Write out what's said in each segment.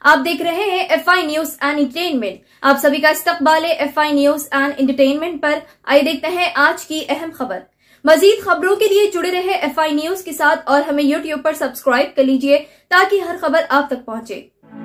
आप देख रहे हैं FI न्यूज एंड एंटरटेनमेंट। आप सभी का इस्तकबाल है FI न्यूज एंड एंटरटेनमेंट पर। आइए देखते हैं आज की अहम खबर। मजीद खबरों के लिए जुड़े रहे FI न्यूज के साथ और हमें YouTube पर सब्सक्राइब कर लीजिए ताकि हर खबर आप तक पहुंचे।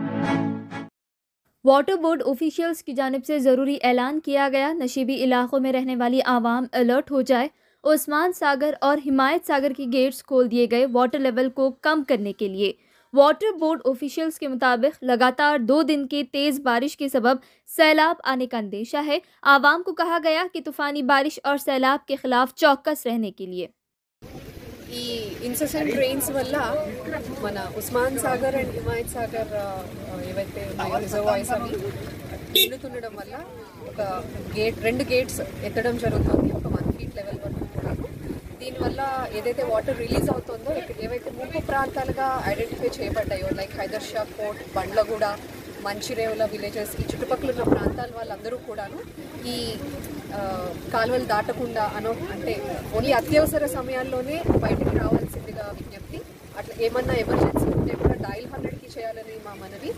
वाटर बोर्ड ऑफिशियल्स की जानिब से ज़रूरी ऐलान किया गया। नशीबी इलाकों में रहने वाली आवाम अलर्ट हो जाए। ओस्मान सागर और हिमायत सागर की गेट्स खोल दिए गए वाटर लेवल को कम करने के लिए। वाटर बोर्ड ऑफिशियल्स के मुताबिक लगातार 2 दिन की तेज़ बारिश के सबब सैलाब आने का अंदेशा है। आवाम को कहा गया कि तूफ़ानी बारिश और सैलाब के खिलाफ चौकस रहने के लिए। ఈ ఇన్సెసెంట్ రెయిన్స్ వల్ల మన ఉస్మాన్ సాగర్ అండ్ హిమాయత్ సాగర్ ఏవైతే రిజర్వాయర్స్ అవి నిండుతుండడం వల్ల ఒక రెండు గేట్స్ ఎత్తడం జరుగుతుంది, ఒక 1 feet లెవెల్ వరకు కూడా. దీనివల్ల ఏదైతే వాటర్ రిలీజ్ అవుతుందో ఏవైతే ముంపు ప్రాంతాలుగా ఐడెంటిఫై చేయబడ్డాయో like Hydershakote, Bandlaguda, Manchirevula villages, ఈ చుట్టుపక్కల ఉన్న ప్రాంతాల వాళ్ళందరూ కూడాను ఈ కాలువలు దాటకుండా అంటే ఓన్లీ అత్యవసర సమయాల్లోనే బయటకు రావాల్సిందిగా విజ్ఞప్తి. అట్లా ఏమన్నా ఎమర్జెన్సీ ఉంటే కూడా డయల్ 100కి చేయాలని మా మనవి.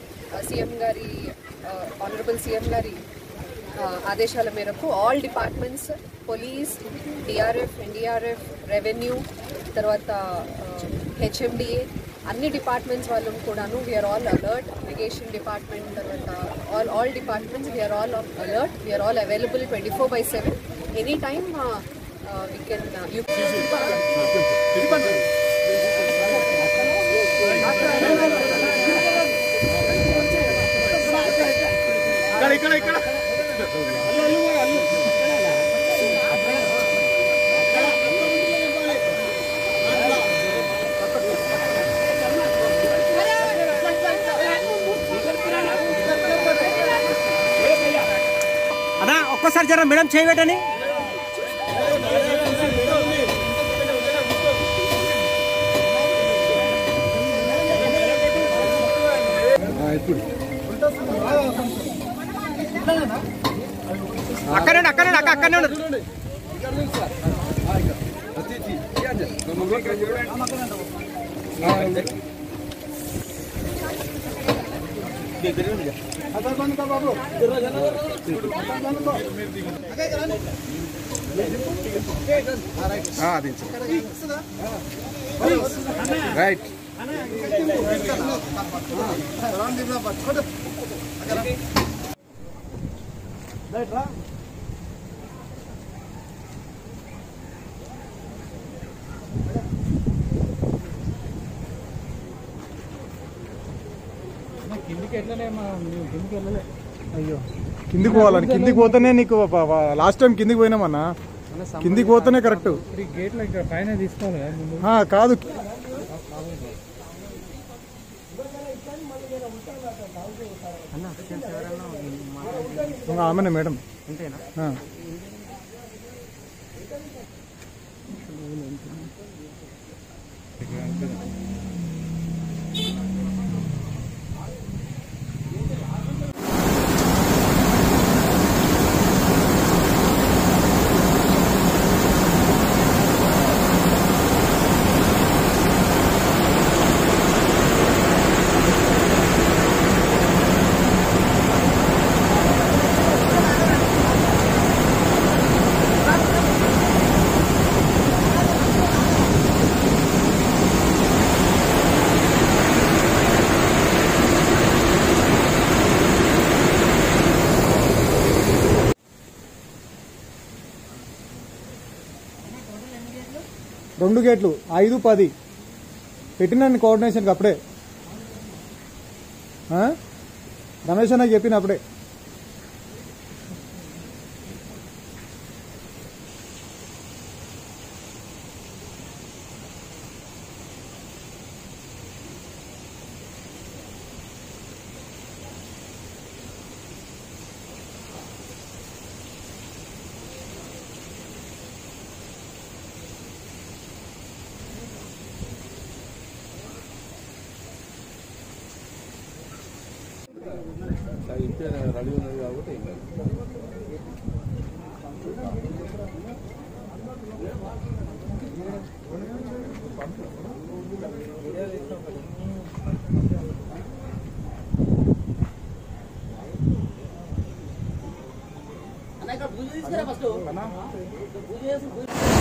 ఆనరబుల్ సీఎం గారి ఆదేశాల మేరకు all departments, police, DRF, NDRF, revenue, తర్వాత హెచ్ఎండిఏ, అన్ని డిపార్ట్మెంట్స్ వాళ్ళు కూడాను we're all alert. Irrigation department, తర్వాత all departments we're all alert. We're all available 24/7. Any time we can అన్నా ఒక్కసారి జర మేడం చేయబెట్టని. అక్కడే అక్కడనే రైట్. అయ్యో కిందికి పోవాలని, కిందికి పోతేనే నీకు లాస్ట్ టైం కిందికి పోయినామన్నా, కిందికి పోతేనే కరెక్ట్. కాదు ఆమెనే మేడం. రెండు గేట్లు 5, 10 పెట్టినాను కోఆర్డినేషన్కి అప్పుడే. రమేష్ అన్నకి చెప్పిన అప్పుడే. రెడీ ఉన్నది కాబట్టి ఏం కాదు. అన్నా